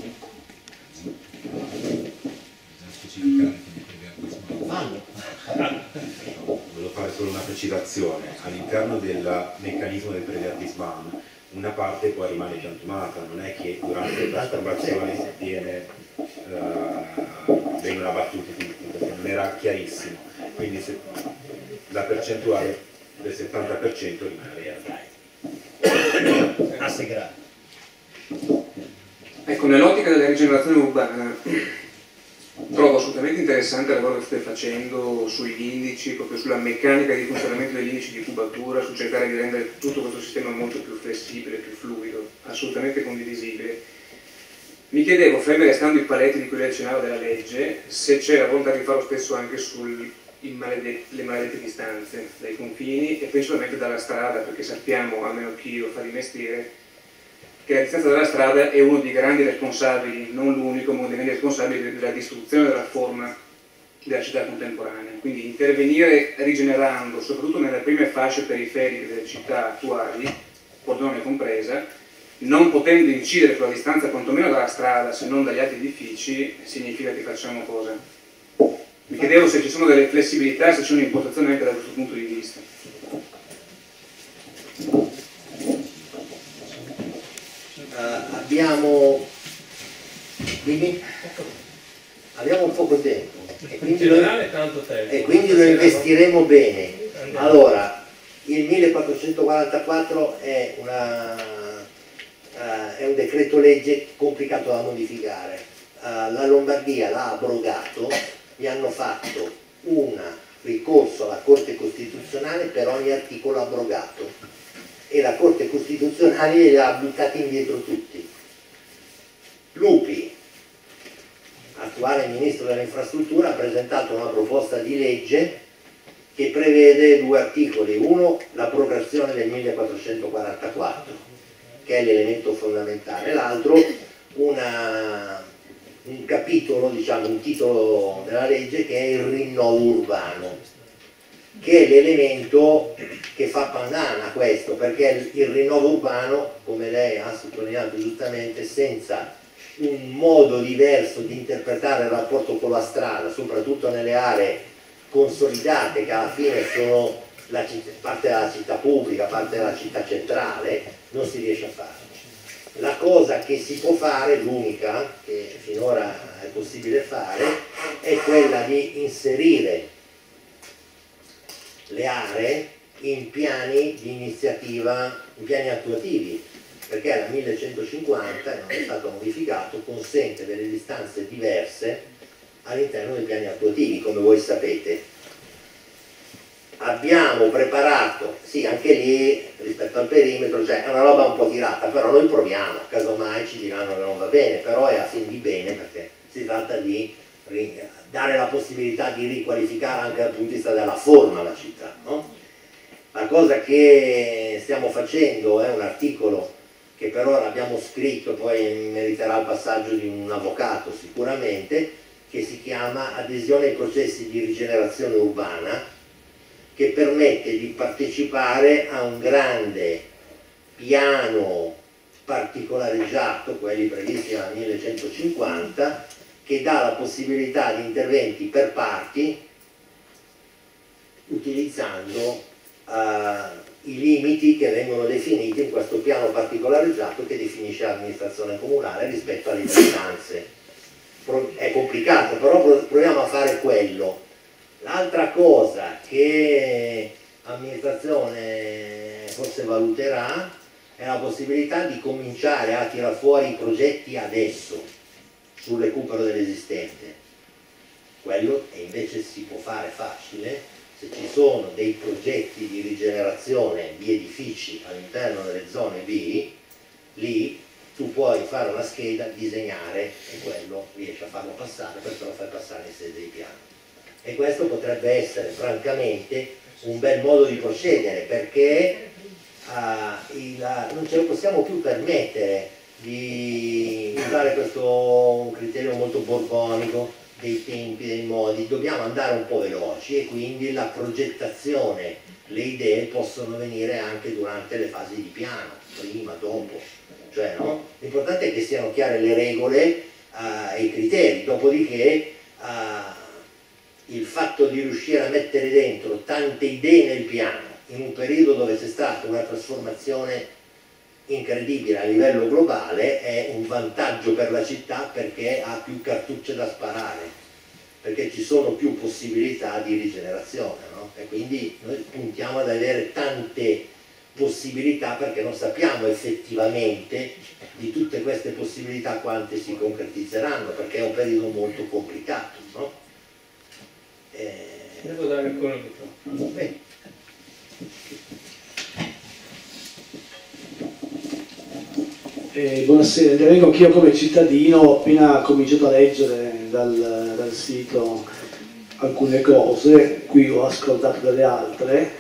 Volevo fare solo una precisazione: all'interno del meccanismo del pre-Bertelsmann una parte poi rimane piantumata, non è che durante la trasformazione viene vengono abbattuti tutti, perché non era chiarissimo, quindi la percentuale del 70% rimane vera. Assegurato. Ecco, nell'ottica della rigenerazione urbana trovo assolutamente interessante il lavoro che state facendo sugli indici, proprio sulla meccanica di funzionamento degli indici di cubatura, su cercare di rendere tutto questo sistema molto più flessibile, più fluido, assolutamente condivisibile. Mi chiedevo, fermi restando i paletti di cui lei accennava della legge, se c'è la volontà di fare lo stesso anche sulle maledette distanze dai confini e principalmente dalla strada, perché sappiamo, almeno chi lo fa di mestiere, che la distanza dalla strada è uno dei grandi responsabili, non l'unico, ma uno dei grandi responsabili della distruzione della forma della città contemporanea. Quindi intervenire rigenerando, soprattutto nelle prime fasce periferiche delle città attuali, Pordenone compresa, non potendo incidere sulla distanza quantomeno dalla strada, se non dagli altri edifici, significa che facciamo cosa? Mi chiedevo se ci sono delle flessibilità, se c'è un'impostazione anche da questo punto di vista. Abbiamo poco tempo e quindi, lo investiremo bene. Allora, il 1444 è un decreto legge complicato da modificare. La Lombardia l'ha abrogato, gli hanno fatto un ricorso alla Corte Costituzionale per ogni articolo abrogato e la Corte Costituzionale li ha buttati indietro tutti. Lupi, attuale Ministro delle Infrastrutture, ha presentato una proposta di legge che prevede 2 articoli. Uno, l'abrogazione del 1444, che è l'elemento fondamentale. L'altro, un capitolo, diciamo, un titolo della legge che è il rinnovo urbano, che è l'elemento che fa pandana a questo, perché il rinnovo urbano, come lei ha sottolineato giustamente, senza un modo diverso di interpretare il rapporto con la strada, soprattutto nelle aree consolidate che alla fine sono parte della città pubblica, parte della città centrale, non si riesce a fare. La cosa che si può fare, l'unica che finora è possibile fare, è quella di inserire le aree in piani di iniziativa, in piani attuativi, perché la 1150, non è stato modificato, consente delle distanze diverse all'interno dei piani attuativi, come voi sapete. Abbiamo preparato, sì, anche lì rispetto al perimetro, cioè è una roba un po' tirata, però noi proviamo, casomai ci diranno che non va bene, però è a fin di bene, perché si tratta di dare la possibilità di riqualificare anche dal punto di vista della forma la città, no? La cosa che stiamo facendo è un articolo che per ora abbiamo scritto, poi meriterà il passaggio di un avvocato sicuramente, che si chiama Adesione ai processi di rigenerazione urbana, che permette di partecipare a un grande piano particolareggiato, quelli previsti dalla 1150, che dà la possibilità di interventi per parti utilizzando i limiti che vengono definiti in questo piano particolareggiato che definisce l'amministrazione comunale rispetto alle distanze. È complicato, però proviamo a fare quello. L'altra cosa che l'amministrazione forse valuterà è la possibilità di cominciare a tirar fuori i progetti adesso sul recupero dell'esistente. Quello e invece si può fare facile se ci sono dei progetti di rigenerazione di edifici all'interno delle zone B, lì tu puoi fare una scheda, disegnare e quello riesci a farlo passare, perché lo fai passare in sede di piano. E questo potrebbe essere francamente un bel modo di procedere, perché non ce lo possiamo più permettere di usare questo criterio molto borbonico dei tempi, dei modi. Dobbiamo andare un po' veloci e quindi la progettazione, le idee possono venire anche durante le fasi di piano, prima, dopo, cioè, no? L'importante è che siano chiare le regole e i criteri, dopodiché il fatto di riuscire a mettere dentro tante idee nel piano in un periodo dove c'è stata una trasformazione incredibile a livello globale, è un vantaggio per la città perché ha più cartucce da sparare, perché ci sono più possibilità di rigenerazione, no? E quindi noi puntiamo ad avere tante possibilità perché non sappiamo effettivamente di tutte queste possibilità quante si concretizzeranno, perché è un periodo molto complicato, no? Devo dare ancora il microfono. Buonasera, intervengo anch'io come cittadino. Ho appena cominciato a leggere dal sito alcune cose, qui ho ascoltato delle altre.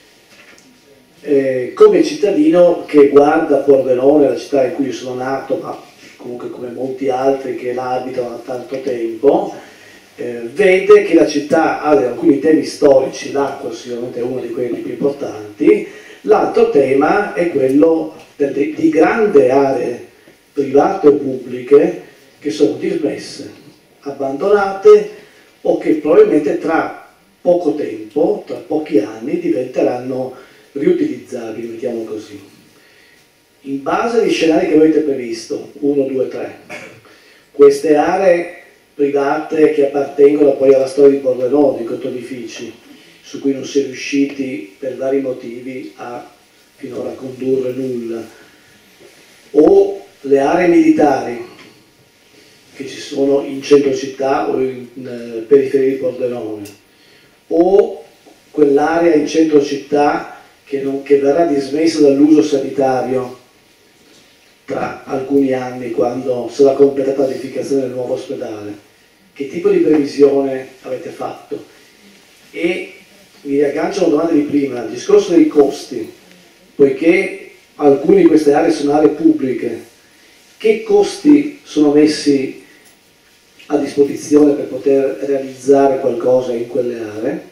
Come cittadino che guarda Pordenone, la città in cui io sono nato, ma comunque come molti altri che la abitano da tanto tempo, vede che la città ha alcuni temi storici, l'acqua sicuramente è uno di quelli più importanti. L'altro tema è quello di grandi aree private o pubbliche che sono dismesse, abbandonate o che probabilmente tra poco tempo, tra pochi anni, diventeranno riutilizzabili, mettiamo così. In base agli scenari che avete previsto, 1, 2, 3, queste aree private che appartengono poi alla storia di Pordenone, di cottonifici, su cui non si è riusciti per vari motivi a finora condurre nulla, o le aree militari che ci sono in centro città o in periferia di Pordenone, o quell'area in centro città che verrà dismessa dall'uso sanitario tra alcuni anni, quando sarà completata l'edificazione del nuovo ospedale. Che tipo di previsione avete fatto? E mi riaggancio a una domanda di prima, il discorso dei costi, poiché alcune di queste aree sono aree pubbliche, che costi sono messi a disposizione per poter realizzare qualcosa in quelle aree?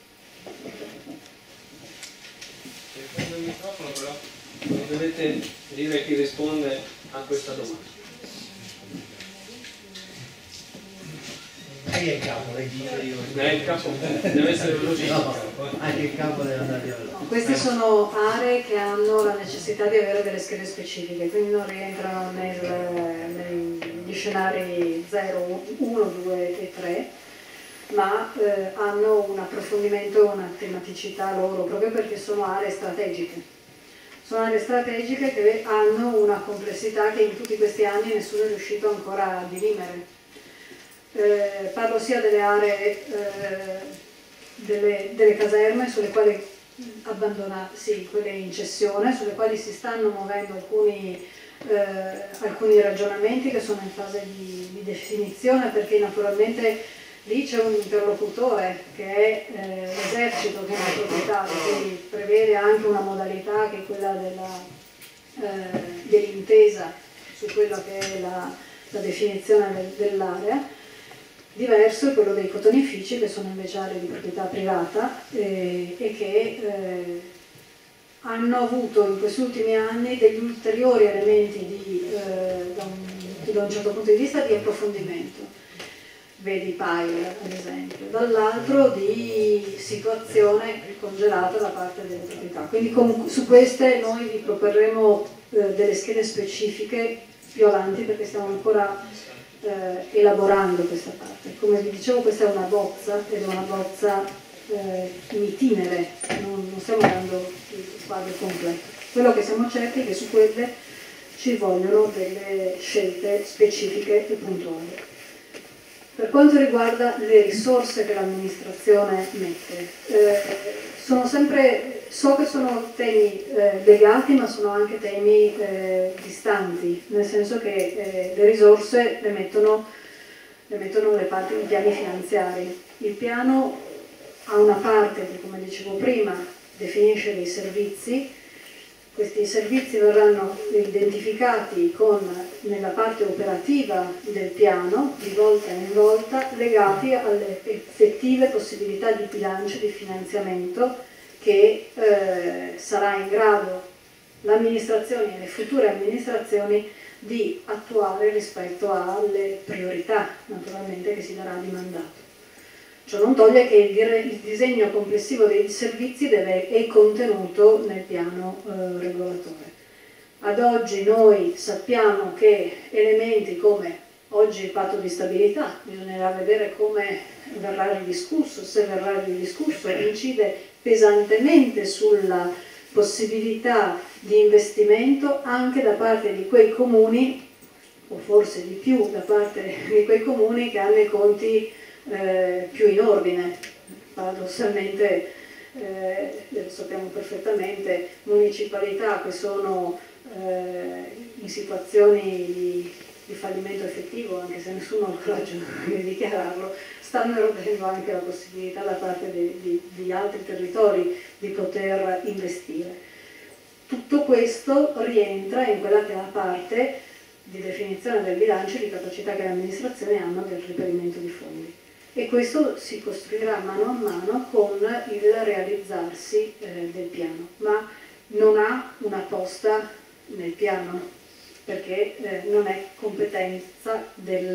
Prendo il microfono, però non dovete dire chi risponde a questa domanda. Lei è il capo, lei dice io. Il capo deve essere veloce. Anche il capo deve andare via. Queste sono aree che hanno la necessità di avere delle schede specifiche, quindi non rientrano negli scenari 0, 1, 2 e 3, ma hanno un approfondimento, una tematicità loro, proprio perché sono aree strategiche. Sono aree strategiche che hanno una complessità che in tutti questi anni nessuno è riuscito ancora a dirimere. Parlo sia delle aree delle caserme sulle quali quelle in cessione, sulle quali si stanno muovendo alcuni ragionamenti che sono in fase di definizione, perché naturalmente lì c'è un interlocutore che è l'esercito, che è una proprietà, quindi prevede anche una modalità che è quella dell'intesa su quella che è la definizione dell'area. Diverso è quello dei cotonifici, che sono invece aree di proprietà privata e che hanno avuto in questi ultimi anni degli ulteriori elementi da un certo punto di vista di approfondimento, vedi pile ad esempio, dall'altro di situazione congelata da parte delle proprietà. Quindi su queste noi vi proporremo delle schede specifiche più avanti, perché stiamo ancora elaborando questa parte. Come vi dicevo, questa è una bozza, ed è una bozza in itinere, non stiamo dando il quadro completo. Quello che siamo certi è che su quelle ci vogliono delle scelte specifiche e puntuali. Per quanto riguarda le risorse che l'amministrazione mette, so che sono temi legati, ma sono anche temi distanti, nel senso che le risorse le mettono le parti dei piani finanziari. Il piano ha una parte che, come dicevo prima, definisce dei servizi. Questi servizi verranno identificati nella parte operativa del piano, di volta in volta, legati alle effettive possibilità di bilancio, di finanziamento che sarà in grado l'amministrazione e le future amministrazioni di attuare rispetto alle priorità, naturalmente, che si darà di mandato. Ciò non toglie che il disegno complessivo dei servizi è contenuto nel piano regolatore. Ad oggi noi sappiamo che elementi come oggi il patto di stabilità, bisognerà vedere come verrà ridiscusso, se verrà ridiscusso, incide pesantemente sulla possibilità di investimento anche da parte di quei comuni, o forse di più da parte di quei comuni che hanno i conti più in ordine. Paradossalmente, lo sappiamo perfettamente, municipalità che sono in situazioni di fallimento effettivo, anche se nessuno ha il coraggio di dichiararlo, stanno erodendo anche la possibilità da parte di altri territori di poter investire. Tutto questo rientra in quella che è la parte di definizione del bilancio e di capacità che le amministrazioni hanno del reperimento di fondi. E questo si costruirà mano a mano con il realizzarsi del piano, ma non ha una posta nel piano, perché non è competenza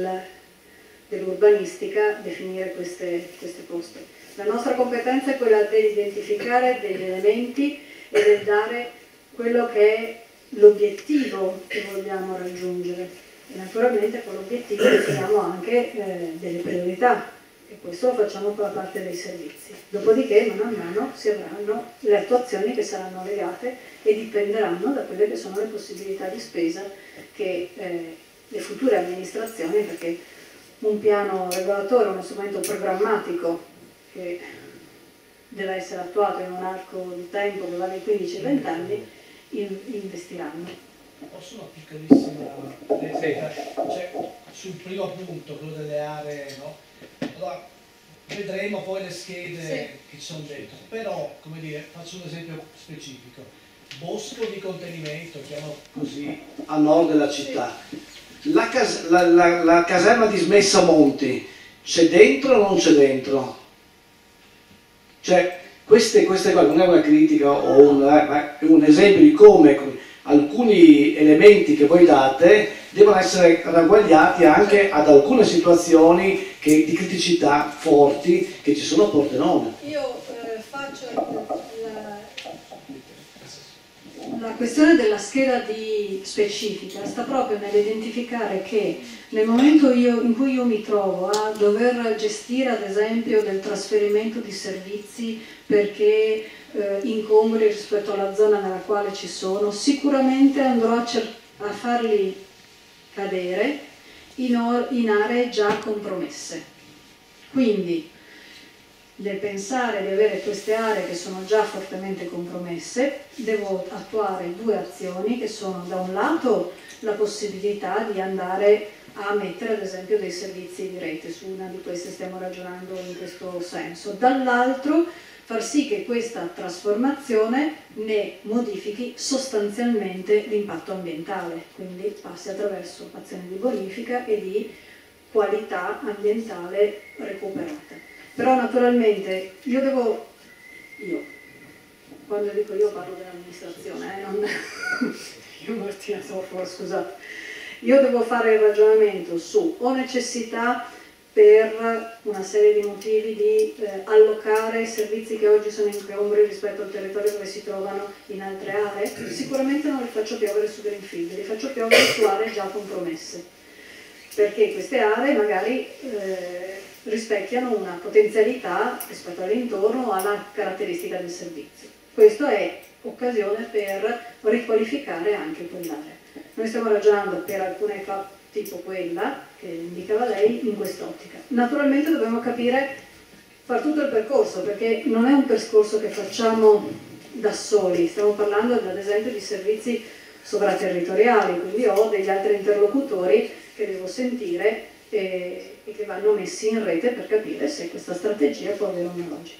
dell'urbanistica definire queste poste. La nostra competenza è quella di identificare degli elementi e del dare quello che è l'obiettivo che vogliamo raggiungere. E naturalmente con l'obiettivo definiamo anche delle priorità, e questo lo facciamo con la parte dei servizi. Dopodiché mano a mano si avranno le attuazioni che saranno legate e dipenderanno da quelle che sono le possibilità di spesa che le future amministrazioni, perché un piano regolatore è uno strumento programmatico che deve essere attuato in un arco di tempo che va dai 15 ai 20 anni, investiranno. Posso una piccolissima replica? Cioè, sul primo punto, quello delle aree, no? Allora, vedremo poi le schede che ci sono dentro, però, come dire, faccio un esempio specifico. Bosco di contenimento, chiamo così, a nord della città. La caserma di Smessa Monti, c'è dentro o non c'è dentro? Cioè, queste cose non è una critica o un esempio di come alcuni elementi che voi date devono essere ragguagliati anche ad alcune situazioni di criticità forti che ci sono a Pordenone. Io faccio la questione della scheda di specifica sta proprio nell'identificare che nel momento in cui io mi trovo a dover gestire ad esempio del trasferimento di servizi perché incombri rispetto alla zona nella quale ci sono, sicuramente andrò a farli cadere in aree già compromesse. Quindi nel pensare di avere queste aree che sono già fortemente compromesse, devo attuare due azioni che sono da un lato la possibilità di andare a mettere ad esempio dei servizi di rete, su una di queste stiamo ragionando in questo senso, dall'altro far sì che questa trasformazione ne modifichi sostanzialmente l'impatto ambientale, quindi passi attraverso azioni di bonifica e di qualità ambientale recuperata. Però naturalmente quando dico io parlo dell'amministrazione, non io Martina Soffo, scusate, io devo fare il ragionamento su o necessità per una serie di motivi di allocare servizi che oggi sono incombri rispetto al territorio dove si trovano in altre aree, sicuramente non li faccio piovere su greenfield, li faccio piovere su aree già compromesse, perché queste aree magari rispecchiano una potenzialità rispetto all'intorno o alla caratteristica del servizio. Questo è occasione per riqualificare anche quell'area. Noi stiamo ragionando per alcune tipo quella che indicava lei in quest'ottica. Naturalmente dobbiamo far tutto il percorso, perché non è un percorso che facciamo da soli, stiamo parlando ad esempio di servizi sovraterritoriali, quindi ho degli altri interlocutori che devo sentire e che vanno messi in rete per capire se questa strategia può avere una logica.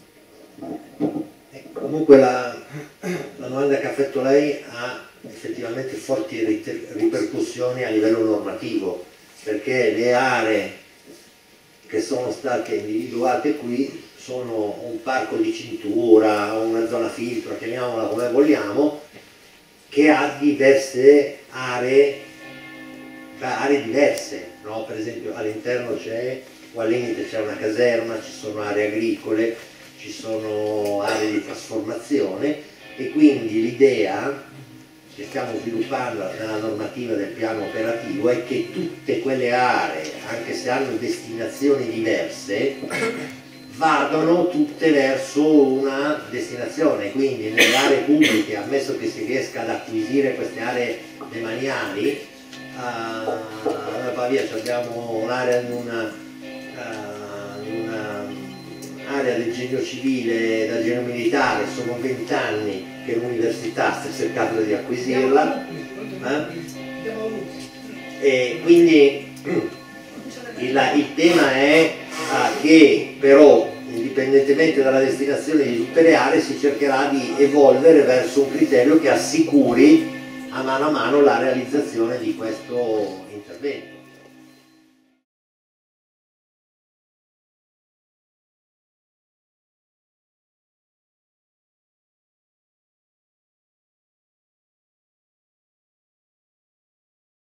Comunque la domanda che ha fatto lei ha effettivamente forti ripercussioni a livello normativo, perché le aree che sono state individuate qui sono un parco di cintura, una zona filtro, chiamiamola come vogliamo, che ha diverse aree diverse, no? Per esempio all'interno c'è, o al limite c'è una caserma, ci sono aree agricole, ci sono aree di trasformazione, e quindi l'idea che stiamo sviluppando nella normativa del piano operativo è che tutte quelle aree, anche se hanno destinazioni diverse, vadano tutte verso una destinazione, quindi nelle aree pubbliche, ammesso che si riesca ad acquisire queste aree demaniali, a Pavia abbiamo un'area in un'area del genio civile, del genio militare, sono 20 anni che l'università sta cercando di acquisirla, e quindi il tema è che però indipendentemente dalla destinazione di tutte le aree si cercherà di evolvere verso un criterio che assicuri a mano la realizzazione di questo intervento.